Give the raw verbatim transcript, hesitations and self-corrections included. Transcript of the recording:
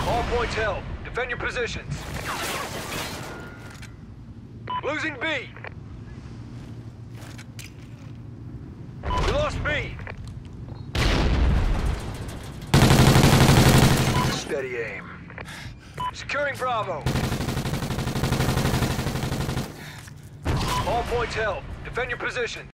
All points held. Defend your positions. Losing B. We lost B. Steady aim. Securing Bravo. All points held. Defend your positions.